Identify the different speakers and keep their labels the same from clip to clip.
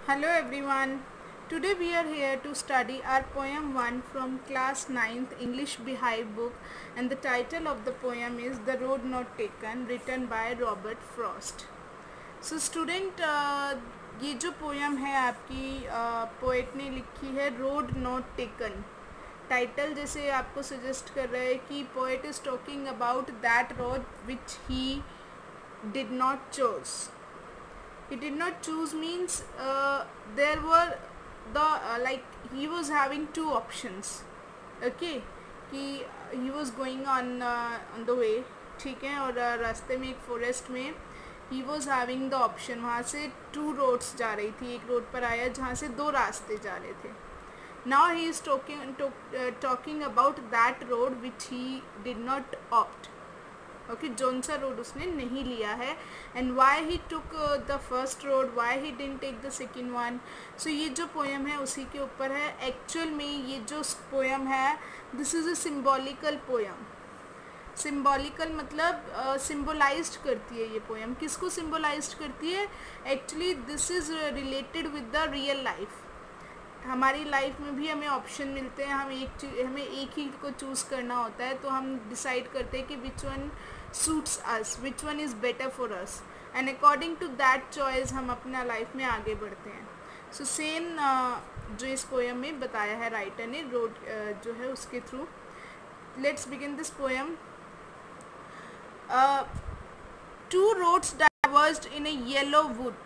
Speaker 1: Hello everyone. Today we are here to study our poem 1 from class 9th English Beehive book, and the title of the poem is The Road Not Taken, written by Robert Frost. So student, ये जो poem है आपकी poet ने लिखी है road not taken. Title जैसे आपको suggest कर रहा है कि poet is talking about that road which he did not choose. He did not choose means there were the like he was having two options. Okay, कि he was going on the way, ठीक है, और रास्ते में एक forest में he was having the option. वहाँ से two roads जा रही थी, एक रोड पर आया जहाँ से दो रास्ते जा रहे थे. Now he is talking about that road which he did not opt. Okay, जोन सा रोड उसने नहीं लिया है, and why he took the first road, why he didn't take the second one. So ये जो पोएम है उसी के ऊपर है. एक्चुअल में ये जो पोएम है this is a symbolical poem. Symbolical मतलब सिम्बोलाइज्ड करती है ये पोएम. किसको सिम्बोलाइज्ड करती है? Actually this is related with the real life. हमारी लाइफ में भी हमें ऑप्शन मिलते हैं, हमें एक ही को चूज़ करना होता है, तो हम डिसाइड करते हैं कि which one suits us, which one is better for us, and according to that choice हम अपना लाइफ में आगे बढ़ते हैं. सो सेम जो इस पोएम में बताया है राइटर ने रोड जो है उसके through. Let's begin this poem. Two roads diverged in a yellow wood.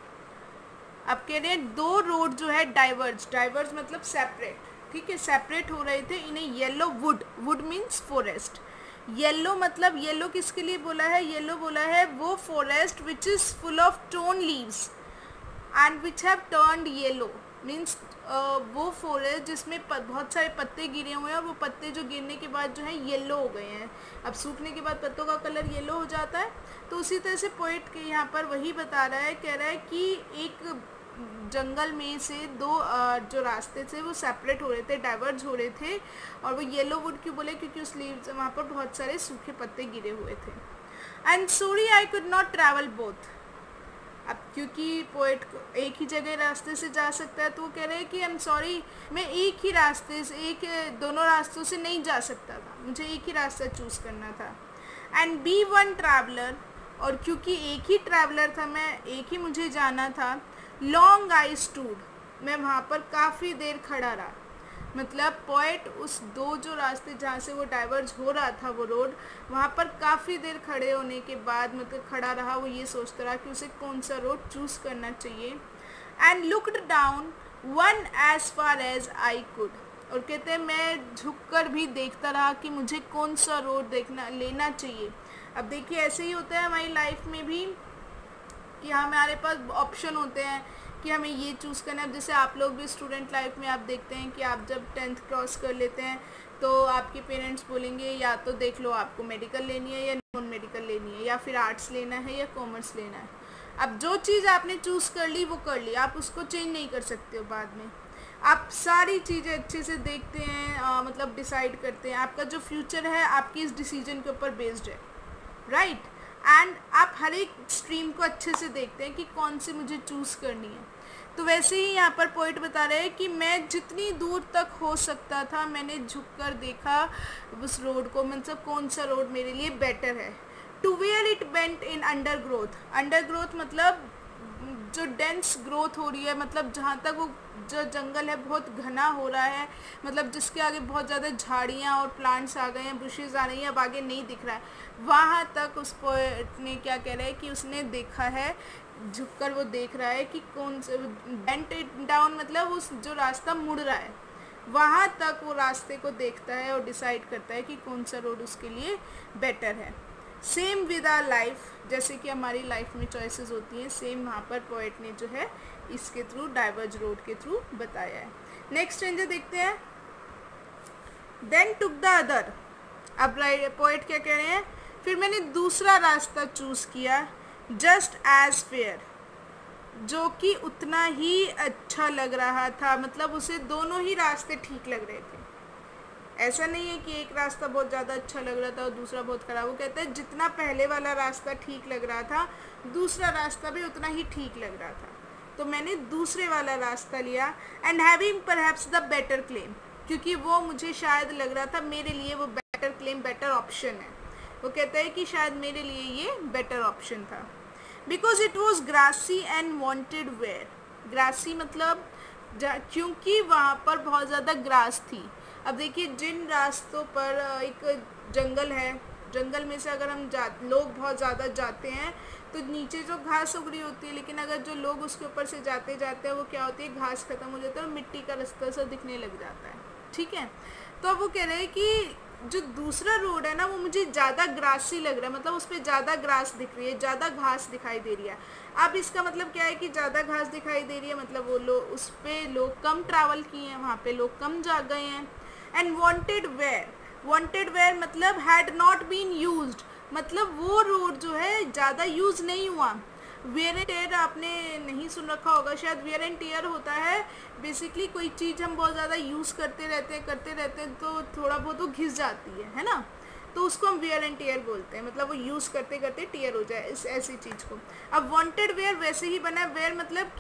Speaker 1: अब कह रहे हैं दो रोड जो है डाइवर्ज मतलब सेपरेट, ठीक है, सेपरेट हो रहे थे in a yellow wood. Wood means forest. Yellow मतलब येलो किसके लिए बोला है? येलो बोला है वो forest which is full of torn leaves and which have turned yellow. Means वो फॉरेस्ट जिसमें बहुत सारे पत्ते गिरे हुए हैं, और वो पत्ते जो गिरने के बाद जो है येलो हो गए हैं. अब सूखने के बाद पत्तों का कलर येलो हो जाता है. तो उसी तरह से पोइट के यहाँ पर वही बता रहा है, कह रहा है कि एक जंगल में से दो जो रास्ते थे वो सेपरेट हो रहे थे, डाइवर्ज हो रहे थे, और वो येलो वुड क्यों बोले? क्योंकि उस लीव्स वहाँ पर बहुत सारे सूखे पत्ते गिरे हुए थे. And sorry I could not travel both. अब क्योंकि पोएट एक ही जगह रास्ते से जा सकता है, तो वो कह रहे हैं कि आई एम सॉरी, मैं एक ही रास्ते से दोनों रास्तों से नहीं जा सकता था, मुझे एक ही रास्ता चूज़ करना था. एंड बी वन ट्रैवलर, और क्योंकि एक ही ट्रैवलर था, मैं एक ही मुझे जाना था. लॉन्ग आई स्टूड, मैं वहाँ पर काफ़ी देर खड़ा रहा. मतलब पोएट उस दो जो रास्ते जहाँ से वो डाइवर्ज हो रहा था वो रोड, वहाँ पर काफ़ी देर खड़े होने के बाद मतलब खड़ा रहा. वो ये सोचता रहा कि उसे कौन सा रोड चूज़ करना चाहिए. And looked down one as far as I could, और कहते हैं मैं झुककर भी देखता रहा कि मुझे कौन सा रोड लेना चाहिए. अब देखिए ऐसे ही होता है हमारी लाइफ में भी कि हमारे पास ऑप्शन होते हैं कि हमें ये चूज़ करना है. जैसे आप लोग भी स्टूडेंट लाइफ में आप देखते हैं कि आप जब 10th क्रॉस कर लेते हैं तो आपके पेरेंट्स बोलेंगे या तो देख लो आपको मेडिकल लेनी है या नॉन मेडिकल लेनी है, या फिर आर्ट्स लेना है या कॉमर्स लेना है. अब जो चीज़ आपने चूज़ कर ली वो कर ली, आप उसको चेंज नहीं कर सकते हो बाद में. आप सारी चीज़ें अच्छे से देखते हैं, मतलब डिसाइड करते हैं. आपका जो फ्यूचर है आपकी इस डिसीजन के ऊपर बेस्ड है, राइट. एंड आप हर एक स्ट्रीम को अच्छे से देखते हैं कि कौन सी मुझे चूज़ करनी है. तो वैसे ही यहाँ पर पोइट बता रहे हैं कि मैं जितनी दूर तक हो सकता था मैंने झुककर देखा उस रोड को, मतलब कौन सा रोड मेरे लिए बेटर है. To where it bent in undergrowth. Undergrowth मतलब जो डेंस ग्रोथ हो रही है, मतलब जहाँ तक वो जो जंगल है बहुत घना हो रहा है, मतलब जिसके आगे बहुत ज़्यादा झाड़ियाँ और प्लांट्स आ गए हैं, बुशेज़ आ रही हैं, अब आगे नहीं दिख रहा है, वहाँ तक उस पोएट ने क्या कह रहा है कि उसने देखा है, झुककर वो देख रहा है कि कौन से बेंट इट डाउन मतलब उस जो रास्ता मुड़ रहा है वहाँ तक वो रास्ते को देखता है और डिसाइड करता है कि कौन सा रोड उसके लिए बेटर है. सेम विद आवर लाइफ, जैसे कि हमारी लाइफ में चॉइसेस होती हैं, सेम वहाँ पर पोएट ने जो है इसके थ्रू डाइवर्ज रोड के थ्रू बताया है. नेक्स्ट स्ट्रेंजर देखते हैं. Then took the other. अब पोएट क्या कह रहे हैं? फिर मैंने दूसरा रास्ता चूज़ किया, जस्ट एज फेयर, जो कि उतना ही अच्छा लग रहा था. मतलब उसे दोनों ही रास्ते ठीक लग रहे थे. ऐसा नहीं है कि एक रास्ता बहुत ज़्यादा अच्छा लग रहा था और दूसरा बहुत ख़राब. वो कहते हैं जितना पहले वाला रास्ता ठीक लग रहा था दूसरा रास्ता भी उतना ही ठीक लग रहा था. तो मैंने दूसरे वाला रास्ता लिया, and having perhaps the better claim, क्योंकि वो मुझे शायद लग रहा था मेरे लिए वो बेटर क्लेम, बेटर ऑप्शन है। वो कहता है कि शायद मेरे लिए ये बेटर ऑप्शन था। Because it was grassy and wanted wear, grassy मतलब क्योंकि वहाँ पर बहुत ज़्यादा ग्रास थी। अब देखिए जिन रास्तों पर एक जंगल है, जंगल में से अगर हम लोग बहुत ज़्यादा जाते हैं तो नीचे जो घास उग रही होती है, लेकिन अगर जो लोग उसके ऊपर से जाते जाते हैं वो क्या होती है, घास खत्म हो जाता है और मिट्टी का रास्ता सा दिखने लग जाता है, ठीक है। तो अब वो कह रहे हैं कि जो दूसरा रोड है ना वो मुझे ज़्यादा ग्रासी लग रहा है, मतलब उस पर ज़्यादा ग्रास दिख रही है, ज़्यादा घास दिखाई दे रही है। अब इसका मतलब क्या है कि ज़्यादा घास दिखाई दे रही है, मतलब वो लोग उस पर लोग कम ट्रैवल किए हैं, वहाँ पे लोग कम जा गए हैं। एंड वांटेड वेयर मतलब हैड नॉट बीन यूज्ड, मतलब वो रोड जो है ज़्यादा यूज़ नहीं हुआ। वेयर एंड टेयर आपने नहीं सुन रखा होगा शायद। वेयर एंड टेयर होता है बेसिकली कोई चीज़ हम बहुत ज़्यादा यूज़ करते रहते हैं तो थोड़ा बहुत वो घिस जाती है ना, तो उसको हम वेयर एंड टेयर बोलते हैं, मतलब वो यूज़ करते करते टेयर हो जाए इस ऐसी चीज़ को। अब वांटेड वेयर वैसे ही बना है, वेयर मतलब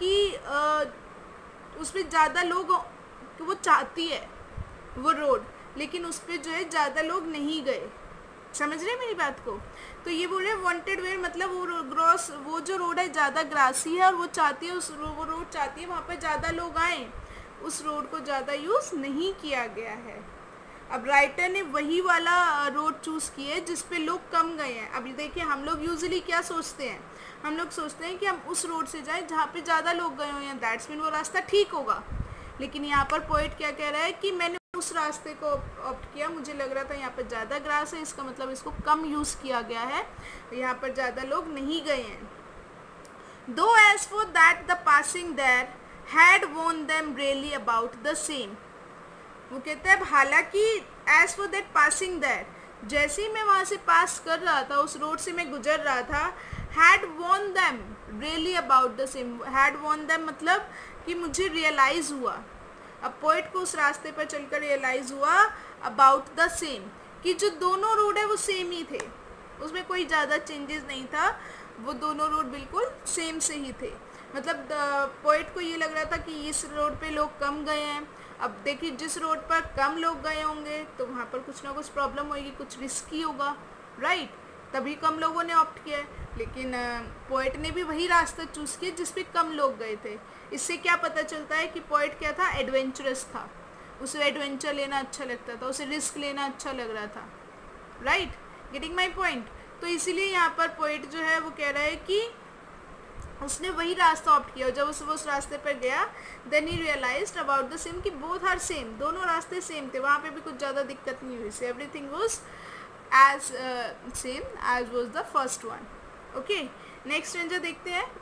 Speaker 1: कि उस पर ज़्यादा लोग वो चाहती है वो रोड, लेकिन उस पर जो है ज़्यादा लोग नहीं गए। समझ रहे हैं मेरी बात को? तो ये बोल रहे हैं वांटेड वेयर मतलब वो जो रोड है ज़्यादा ग्रासी है और वो चाहती है वो रोड चाहती है वहाँ पर ज़्यादा लोग आए, उस रोड को ज़्यादा यूज़ नहीं किया गया है। अब राइटर ने वही वाला रोड चूज़ किया है जिस पे लोग कम गए हैं। अभी देखिए हम लोग यूजुअली क्या सोचते हैं, हम लोग सोचते हैं कि हम उस रोड से जाएं जहाँ पे ज़्यादा लोग गए हुए हैं, दैट्स मीन वो रास्ता ठीक होगा। लेकिन यहाँ पर पोइट क्या कह रहा है कि मैंने उस रास्ते को ऑप्ट किया, मुझे लग रहा था यहाँ पर ज़्यादा ग्रास है, इसका मतलब इसको कम यूज़ किया गया है, यहाँ पर ज़्यादा लोग नहीं गए हैं। Though as for that the passing there had worn them really about the same, वो कहते हैं हालांकि as for that passing there, जैसे ही मैं वहाँ से पास कर रहा था, उस रोड से मैं गुजर रहा था, had worn them really about the same, had worn them मतलब कि मुझे रियलाइज़ हुआ। अब पोइट को उस रास्ते पर चलकर रियलाइज़ हुआ अबाउट द सेम, कि जो दोनों रोड है वो सेम ही थे, उसमें कोई ज़्यादा चेंजेस नहीं था, वो दोनों रोड बिल्कुल सेम से ही थे। मतलब पोइट को ये लग रहा था कि इस रोड पे लोग कम गए हैं। अब देखिए जिस रोड पर कम लोग गए होंगे तो वहाँ पर कुछ ना कुछ प्रॉब्लम होगी, कुछ रिस्की होगा, राइट, तभी कम लोगों ने ऑप्ट किया है। लेकिन पोइट ने भी वही रास्ता चूज़ किया जिस पे कम लोग गए थे। इससे क्या पता चलता है कि पोइट क्या था, एडवेंचरस था, उसे एडवेंचर लेना अच्छा लगता था, उसे रिस्क लेना अच्छा लग रहा था, राइट, गेटिंग माई पॉइंट। तो इसीलिए यहाँ पर पोइट जो है वो कह रहा है कि उसने वही रास्ता ऑप्ट किया। जब वो उस रास्ते पर गया then he realised about the same, कि बोथ आर सेम, दोनों रास्ते सेम थे, वहाँ पे भी कुछ ज़्यादा दिक्कत नहीं हुई, everything was as same as was the first one. Okay, next stanza देखते हैं।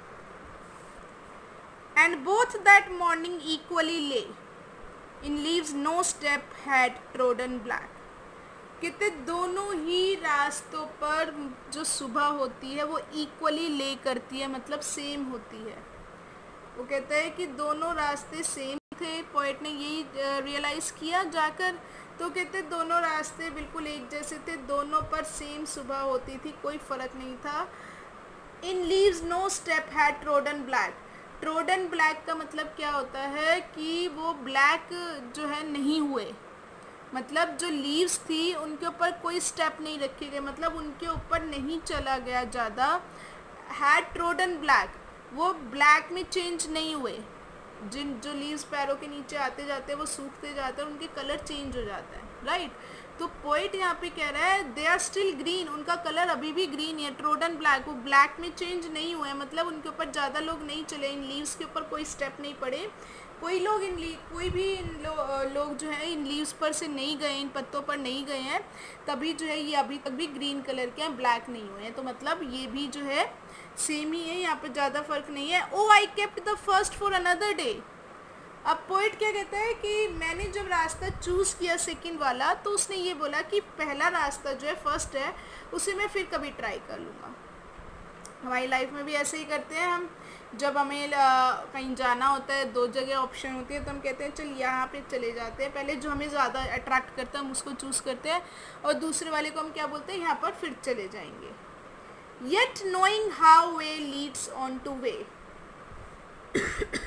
Speaker 1: And both that morning equally lay in leaves no step had trodden black, कहते दोनों ही रास्तों पर जो सुबह होती है वो इक्वली ले करती है, मतलब सेम होती है। वो कहता है कि दोनों रास्ते सेम थे, पोइट ने यही रियलाइज़ किया जाकर। तो कहते दोनों रास्ते बिल्कुल एक जैसे थे, दोनों पर सेम सुबह होती थी, कोई फ़र्क नहीं था। In leaves no step had trodden black, trodden black का मतलब क्या होता है कि वो ब्लैक जो है नहीं हुए, मतलब जो लीव्स थी उनके ऊपर कोई स्टेप नहीं रखे गए, मतलब उनके ऊपर नहीं चला गया ज़्यादा। हैड ट्रोडन ब्लैक, वो ब्लैक में चेंज नहीं हुए, जो लीव्स पैरों के नीचे आते जाते हैं वो सूखते जाते हैं, उनके कलर चेंज हो जाता है, राइट। तो पोइट यहाँ पे कह रहा है दे आर स्टिल ग्रीन, उनका कलर अभी भी ग्रीन है, ट्रोडन ब्लैक, वो ब्लैक में चेंज नहीं हुए, मतलब उनके ऊपर ज़्यादा लोग नहीं चले, इन लीव्स के ऊपर कोई स्टेप नहीं पड़े, कोई भी लोग जो है इन लीव्स पर से नहीं गए, इन पत्तों पर नहीं गए हैं, तभी जो है ये अभी तक भी ग्रीन कलर के हैं, ब्लैक नहीं हुए हैं। तो मतलब ये भी जो है सेम ही है, यहाँ पर ज़्यादा फर्क नहीं है। Oh I kept the first for another day, अब पोइट क्या कहता है कि मैंने जब रास्ता चूज़ किया सेकंड वाला, तो उसने ये बोला कि पहला रास्ता जो है फर्स्ट है उसे मैं फिर कभी ट्राई कर लूँगा। हमारी लाइफ में भी ऐसे ही करते हैं हम, जब हमें कहीं जाना होता है, दो जगह ऑप्शन होती है, तो हम कहते हैं चल यहाँ पे चले जाते हैं, पहले जो हमें ज़्यादा अट्रैक्ट करता है हम उसको चूज़ करते हैं, और दूसरे वाले को हम क्या बोलते हैं, यहाँ पर फिर चले जाएंगे। Yet knowing how way leads on to way,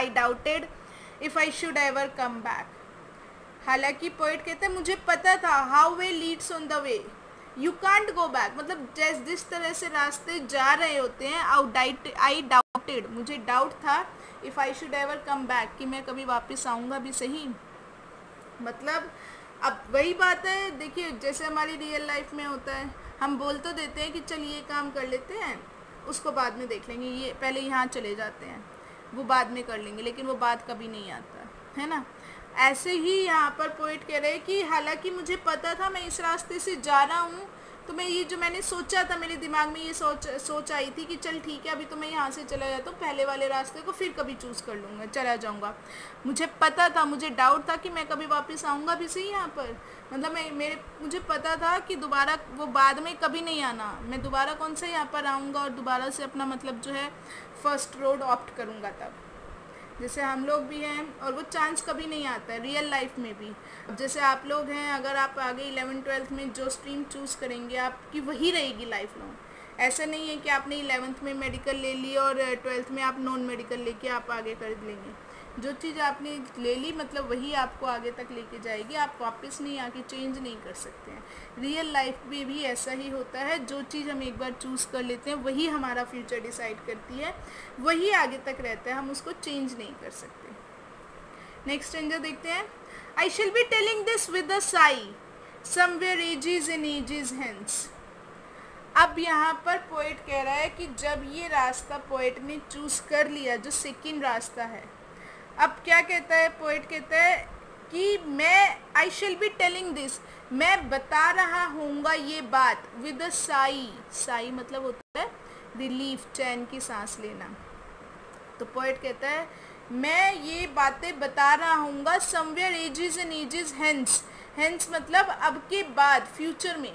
Speaker 1: I doubted if I should ever come back. हालांकि पोइट कहते हैं मुझे पता था, how way leads on the way you can't go back, मतलब जिस तरह से रास्ते जा रहे होते हैं, आई डाउटेड, मुझे डाउट था, if I should ever come back, कि मैं कभी वापस आऊँगा भी सही। मतलब अब वही बात है, देखिए जैसे हमारी रियल लाइफ में होता है, हम बोल तो देते हैं कि चल ये काम कर लेते हैं, उसको बाद में देख लेंगे, ये पहले यहाँ चले जाते हैं, वो बाद में कर लेंगे, लेकिन वो बात कभी नहीं आता है ना। ऐसे ही यहाँ पर पोइट कह रहे हैं कि हालांकि मुझे पता था मैं इस रास्ते से जा रहा हूँ, तो मैं ये जो मैंने सोचा था, मेरे दिमाग में ये सोच आई थी कि चल ठीक है अभी तो मैं यहाँ से चला जाता हूँ, पहले वाले रास्ते को फिर कभी चूज़ कर लूँगा, चला जाऊँगा। मुझे पता था, मुझे डाउट था कि मैं कभी वापस आऊँगा भी सही यहाँ पर, मतलब मुझे पता था कि दोबारा वो बाद में कभी नहीं आना, मैं दोबारा कौन सा यहाँ पर आऊँगा और दोबारा से अपना मतलब जो है फर्स्ट रोड ऑप्ट करूँगा तब, जैसे हम लोग भी हैं, और वो चांस कभी नहीं आता है रियल लाइफ में भी। अब जैसे आप लोग हैं, अगर आप आगे 11th-12th में जो स्ट्रीम चूज़ करेंगे आपकी वही रहेगी लाइफ लॉन्ग। ऐसा नहीं है कि आपने 11th में मेडिकल ले ली और 12th में आप नॉन मेडिकल लेके आप आगे कर लेंगे। जो चीज़ आपने ले ली मतलब वही आपको आगे तक लेके जाएगी, आप वापस नहीं आके चेंज नहीं कर सकते हैं। रियल लाइफ में भी ऐसा ही होता है, जो चीज़ हम एक बार चूज़ कर लेते हैं वही हमारा फ्यूचर डिसाइड करती है, वही आगे तक रहता है, हम उसको चेंज नहीं कर सकते। नेक्स्ट स्टेंजर देखते हैं। I shall be telling this with a sigh somewhere ages in ages hence. अब यहाँ पर पोइट कह रहा है कि जब ये रास्ता पोइट ने चूज़ कर लिया, जो सेकंड रास्ता है, अब क्या कहता है पोइट, कहता है कि मैं I shall be telling this, मैं बता रहा हूँगा ये बात, विद अ साई, साई मतलब होता है रिलीफ, चैन की सांस लेना। तो पोइट कहता है मैं ये बातें बता रहा हूँगा somewhere ages and ages hence, hence मतलब अब के बाद, फ्यूचर में,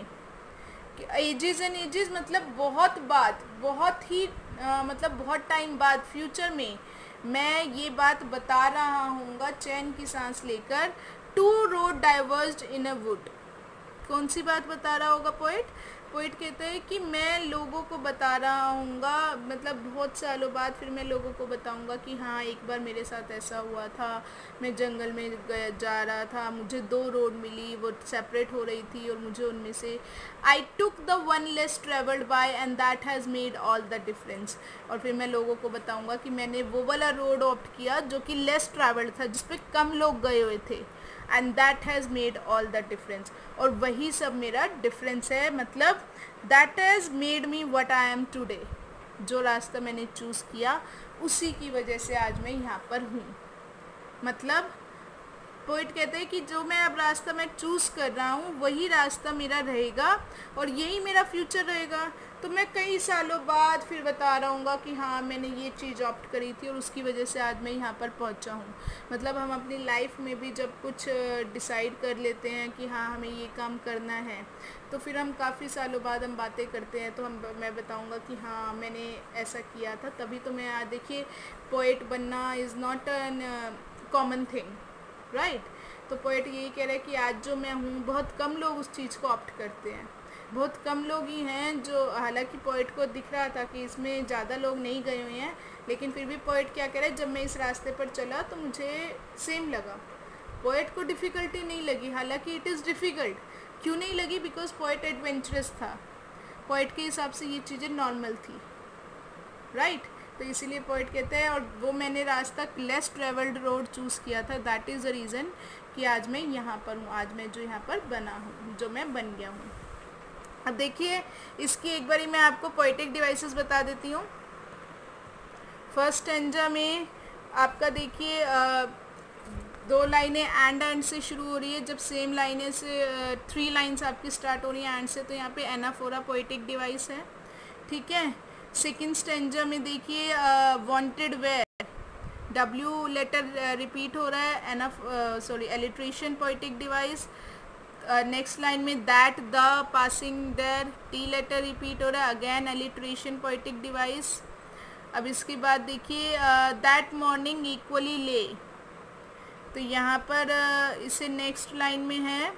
Speaker 1: एजेस एंड एजेस मतलब बहुत बाद, बहुत ही मतलब बहुत टाइम बाद, फ्यूचर में मैं ये बात बता रहा हूँगा चैन की सांस लेकर, two road diverged in a wood. कौन सी बात बता रहा होगा पोइट? पोइट कहते हैं कि मैं लोगों को बता रहा हूँगा, मतलब बहुत सालों बाद फिर मैं लोगों को बताऊँगा कि हाँ एक बार मेरे साथ ऐसा हुआ था, मैं जंगल में जा रहा था, मुझे 2 रोड मिली, वो सेपरेट हो रही थी और मुझे उनमें से I took the one less travelled by and that has made all the difference. और फिर मैं लोगों को बताऊँगा कि मैंने वो वाला रोड ऑप्ट किया जो कि लेस ट्रैवल्ड था, जिस पे कम लोग गए हुए थे, and that has made all the difference, और वही सब मेरा डिफरेंस है, मतलब that has made me what I am today, जो रास्ता मैंने चूज़ किया उसी की वजह से आज मैं यहाँ पर हूँ। मतलब पोइट कहते हैं कि जो मैं अब रास्ता मैं चूज़ कर रहा हूँ वही रास्ता मेरा रहेगा और यही मेरा फ्यूचर रहेगा। तो मैं कई सालों बाद फिर बता रहा हूँ कि हाँ मैंने ये चीज़ ऑप्ट करी थी और उसकी वजह से आज मैं यहाँ पर पहुँचा हूँ। मतलब हम अपनी लाइफ में भी जब कुछ डिसाइड कर लेते हैं कि हाँ हमें ये काम करना है, तो फिर हम काफ़ी सालों बाद हम बातें करते हैं, तो मैं बताऊँगा कि हाँ मैंने ऐसा किया था, तभी तो मैं आज, देखिए पोइट बनना is not an common thing, right. तो पोइट यही कह रहा है कि आज जो मैं हूँ, बहुत कम लोग उस चीज़ को ऑप्ट करते हैं, बहुत कम लोग ही हैं जो, हालांकि पोइट को दिख रहा था कि इसमें ज़्यादा लोग नहीं गए हुए हैं, लेकिन फिर भी पोइट क्या कह रहा है, जब मैं इस रास्ते पर चला तो मुझे सेम लगा, पोइट को डिफ़िकल्टी नहीं लगी। हालांकि इट इज़ डिफ़िकल्ट, क्यों नहीं लगी? बिकॉज पोइट एडवेंचरस था, पोइट के हिसाब से ये चीज़ें नॉर्मल थी, राइट। तो इसीलिए पोइट कहते हैं, और वो मैंने रास्ता लेस ट्रेवल्ड रोड चूज़ किया था, दैट इज़ द रीज़न कि आज मैं यहाँ पर हूँ, आज मैं जो यहाँ पर बना हूँ, जो मैं बन गया हूँ। अब देखिए इसकी एक बारी मैं आपको पोइटिक डिवाइसेस बता देती हूँ। फर्स्ट स्टैंजा में आपका देखिए 2 लाइनें एंड से शुरू हो रही है, जब सेम लाइनें से 3 लाइन्स आपकी स्टार्ट हो रही हैं एंड से, तो यहाँ पे एनाफोरा पोइटिक डिवाइस है, ठीक है। सेकेंड स्टैंजा में देखिए wanted wear, W letter repeat हो रहा है, alliteration poetic device. Next line में that, the, passing there, T letter repeat हो रहा है, अगेन एलिट्रेशन पोइटिक डिवाइस। अब इसके बाद देखिए दैट मॉर्निंग इक्वली ले, तो यहाँ पर इसे नेक्स्ट लाइन में है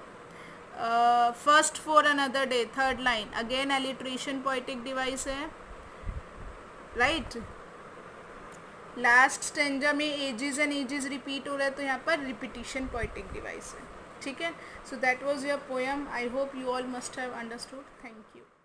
Speaker 1: first for another day, third line, again alliteration poetic device है, राइट। लास्ट स्टेंजा में एजेस एंड एजेस रिपीट हो रहा है, तो यहाँ पर रिपीटिशन पोएटिक डिवाइस है, ठीक है. So that was your poem. I hope you all must have understood. Thank you.